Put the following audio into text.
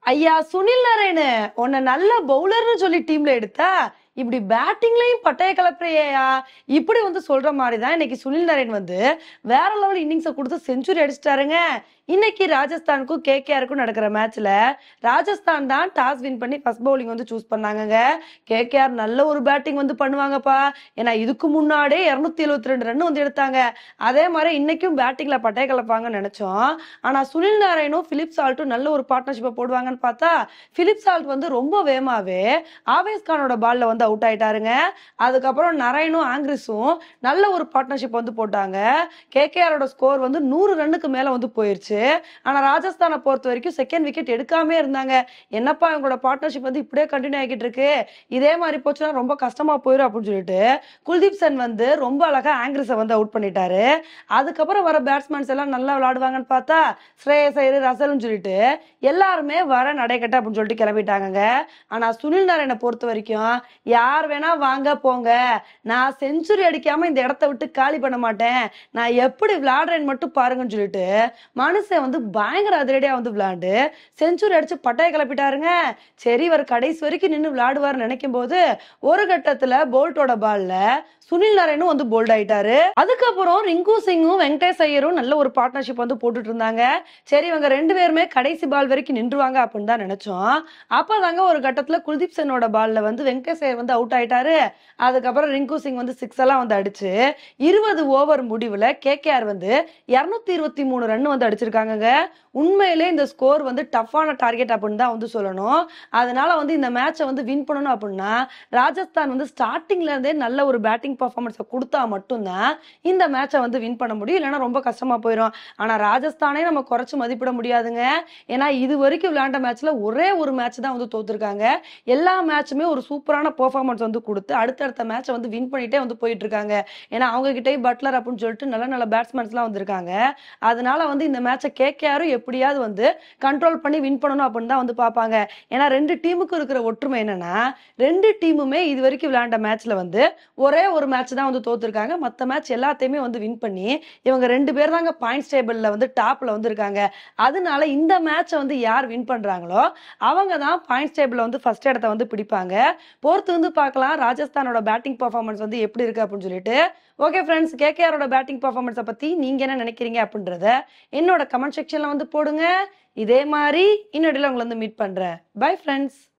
ஐயா சுனில் நரேனு உன்னை நல்ல பவுலர்னு சொல்லி டீம்ல எடுத்தா இப்படி பேட்டிங்லயும் பட்டைய கலப்புறியா? இப்படி வந்து சொல்ற மாதிரிதான் இன்னைக்கு சுனில் நரேன் வந்து வேற லெவல் இன்னிங்ஸை கொடுத்து செஞ்சுரி அடிச்சிட்டாருங்க. இன்னைக்கு ராஜஸ்தானுக்கும் கேகேஆருக்கும் நடக்கிற மேட்ச்ல ராஜஸ்தான் தான் டாஸ் வின் பண்ணி ஃபர்ஸ்ட் பவுலிங் வந்து சூஸ் பண்ணாங்க. கேகேஆர் நல்ல ஒரு பேட்டிங் வந்து பண்ணுவாங்கப்பா. ஏன்னா இதுக்கு முன்னாடியே 272 ரன் வந்து எடுத்தாங்க. அதே மாதிரி இன்னைக்கும் பேட்டிங்ல பட்டைய கலப்பாங்கன்னு நினைச்சோம். ஆனா சுனில் நாராயணும் பிலிப் சால்ட்டும் நல்ல ஒரு பார்ட்னர்ஷிப்பை போடுவாங்கன்னு பார்த்தா பிலிப் சால்ட் வந்து ரொம்ப வேகமாவே ஆவேஸ் கானோட பால்ல வந்து அவுட் ஆயிட்டாருங்க. அதுக்கப்புறம் நரேனும் ஆங்கிரிஸும் நல்ல ஒரு பார்ட்னர்ஷிப் வந்து போட்டாங்க. கேகேஆரோட ஸ்கோர் வந்து 100 ரன்னுக்கு மேல வந்து போயிருச்சு. ஆனா ராஜஸ்தானை பொறுத்த வரைக்கும் செகண்ட் விக்கெட் எடுக்காம இருந்தாங்க. என்னப்பா இவங்களோட பார்ட்னர்ஷிப் வந்து இப்படியே கண்டினியூ ஆகிட்டு இருக்கு, இதே மாதிரி போச்சுன்னா ரொம்ப கஷ்டமா போயிடும் அப்படின்னு சொல்லிட்டு குல்தீப் சென் வந்து ரொம்ப அழகா ஆங்கிரிஸை வந்து அவுட் பண்ணிட்டாரு. அதுக்கப்புறம் வர பேட்ஸ்மேன்ஸ் எல்லாம் நல்லா விளையாடுவாங்கன்னு பார்த்தா ஸ்ரேயஸ் ஐயர், ரசல்னு சொல்லிட்டு எல்லாருமே வர நடைக்கட்ட அப்படின்னு சொல்லிட்டு கிளம்பிட்டாங்க. ஆனா சுனில் நாராயணை பொறுத்த வரைக்கும் யார் வேணா வாங்க போங்க, நான் செஞ்சுரி அடிக்காம இந்த இடத்த விட்டு காலி பண்ண மாட்டேன், நான் எப்படி விளையாடுறேன்னு மட்டும் பாருங்கன்னு சொல்லிட்டு மனுஷன் வந்து பயங்கர அதிரடியா வந்து விளையாண்டு செஞ்சுரி அடிச்சு பட்டைய கிளப்பிட்டாருங்க. சரி இவர் கடைசி வரைக்கும் நின்று விளையாடுவார் நினைக்கும் போது ஒரு கட்டத்துல போல்ட்டோட பால்ல சுனில் நாராயணும் வந்து போல்ட் ஆயிட்டாரு. அதுக்கப்புறம் ரிங்கு சிங்கும் வெங்கடேஷ் ஐயரும் நல்ல ஒரு பார்ட்னர்ஷிப் வந்து போட்டுட்டு இருந்தாங்க. சரி இவங்க ரெண்டு பேருமே கடைசி பால் வரைக்கும் நின்றுவாங்க அப்படின்னு தான் நினைச்சோம். அப்பதாங்க ஒரு கட்டத்துல குல்தீப் சென்னோட பால்ல வந்து வெங்கடேஷ் ஐயர் வந்து அவுட் ஆயிட்டாரு. அதுக்கப்புறம் ரிங்கு சிங் வந்து 6 எல்லாம் வந்து அடிச்சு 20 ஓவர் முடிவுல கேகேஆர் வந்து 223 ரன் வந்து அடிச்சிருக்காங்க. உண்மையிலே இந்த ஸ்கோர் வந்து டஃப்பான டார்கெட் அப்படின்னு தான் வந்து சொல்லணும். அதனால வந்து இந்த மேட்சை வந்து வின் பண்ணணும் அப்படின்னா ராஜஸ்தான் வந்து ஸ்டார்டிங்ல இருந்தே நல்ல ஒரு பேட்டிங் பர்ஃபார்மன்ஸை கொடுத்தா மட்டும்தான் இந்த மேட்சை வந்து வின் பண்ண முடியும், இல்லைன்னா ரொம்ப கஷ்டமா போயிடும். ஆனா ராஜஸ்தானே நம்ம குறைச்சு மதிப்பிட முடியாதுங்க. ஏன்னா இது வரைக்கும் விளையாண்ட மேட்ச்ல ஒரே ஒரு மேட்ச் தான் வந்து தோத்துருக்காங்க. எல்லா மேட்சுமே ஒரு சூப்பரான பெர்ஃபார்மன்ஸ் வந்து கொடுத்து அடுத்தடுத்த மேட்சை வந்து வின் பண்ணிட்டே வந்து போயிட்டு இருக்காங்க. ஏன்னா அவங்க கிட்டே பட்லர் அப்படின்னு சொல்லிட்டு நல்ல நல்ல பேட்ஸ்மேன்ஸ் எல்லாம் வந்திருக்காங்க. அதனால வந்து இந்த மேட்சை கேகேஆரும் எப்படியாவது வந்து கண்ட்ரோல் பண்ணி வின் பண்ணணும் அப்படின்னு தான் வந்து பார்ப்பாங்க. ஏன்னா ரெண்டு டீமுக்கும் இருக்கிற ஒற்றுமை என்னன்னா ரெண்டு டீமுமே இது வரைக்கும் விளையாண்ட மேட்ச்ல வந்து ஒரே ஒரு மேட்ச் தான் வந்து தோத்துருக்காங்க. மற்ற மேட்ச் எல்லாத்தையுமே வந்து வின் பண்ணி இவங்க ரெண்டு பேர் தாங்க பாயிண்ட்ஸ் டேபிள்ல வந்து டாப்ல வந்து இருக்காங்க. அதனால இந்த மேட்சை வந்து யார் வின் பண்றாங்களோ அவங்க தான் பாயிண்ட்ஸ் டேபிள்ல வந்து ஃபர்ஸ்ட் இடத்தை வந்து பிடிப்பாங்க. பொறுத்து வந்து பார்க்கலாம் ராஜஸ்தானோட பேட்டிங் பர்ஃபார்மன்ஸ் வந்து எப்படி இருக்கு அப்படின்னு சொல்லிட்டு. ஓகே ஃப்ரெண்ட்ஸ், கேகேஆரோட பேட்டிங் பர்ஃபார்மன்ஸை பத்தி நீங்க என்ன நினைக்கிறீங்க அப்படின்றத என்னோட கமெண்ட் செக்ஷன்ல வந்து போடுங்க. இதே மாதிரி இன்னொரு உங்களை வந்து மீட் பண்றேன். Bye friends.